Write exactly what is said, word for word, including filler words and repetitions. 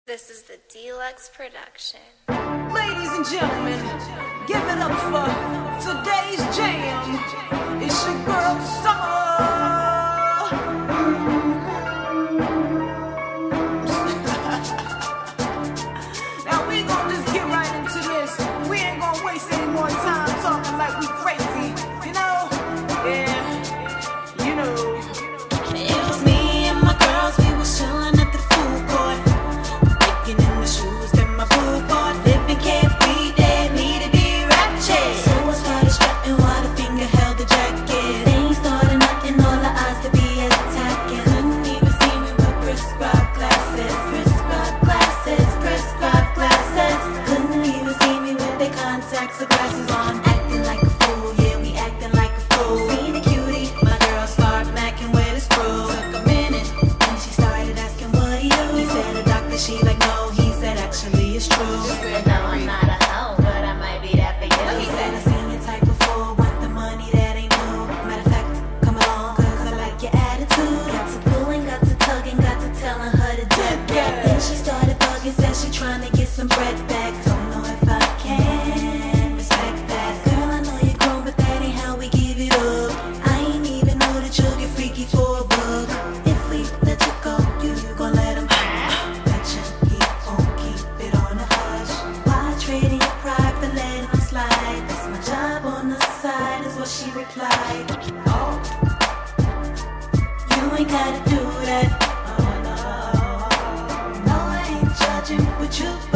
This is the Deluxe production. Ladies and gentlemen, give it up for today's jam. It's your girl Summer. Now we gonna just get right into this. We ain't gonna waste any more time talking like we crazy. You know? Yeah, you know. It was me and my girls, we was chillin' at the food court, in the shoes that my boo bought. Living can't be dead, need to be ratchet. So I started strapping while the finger held the jacket. They ain't started nothing, all the eyes to be attacking. Couldn't even see me with prescribed glasses, prescribed glasses, prescribed glasses. Couldn't even see me with their contacts or glasses on. Acting like a fool, yeah, we acting like a fool. See the cutie, my girl start macking with his crew. Took a minute, and she started asking what he do. He said a doctor, she like no. Actually, it's true. She said, no, I'm not a hoe, but I might be that for you. He said, I seen your type before, want the money that ain't new. Matter of fact, come along, cause I like your attitude. Got to pulling, got to tugging, got to telling her to dip back. Then she started bugging, said she trying to get some bread back. Don't know if I can respect that. Girl, I know you're grown, but that ain't how we give it up. I ain't even know that you'll get freaky for a buck. If we let you go, you gon' let him. Trading your pride for letting them slide. That's my job on the side, is what she replied. Oh, you ain't gotta do that. Oh, no, no, I ain't judging with you.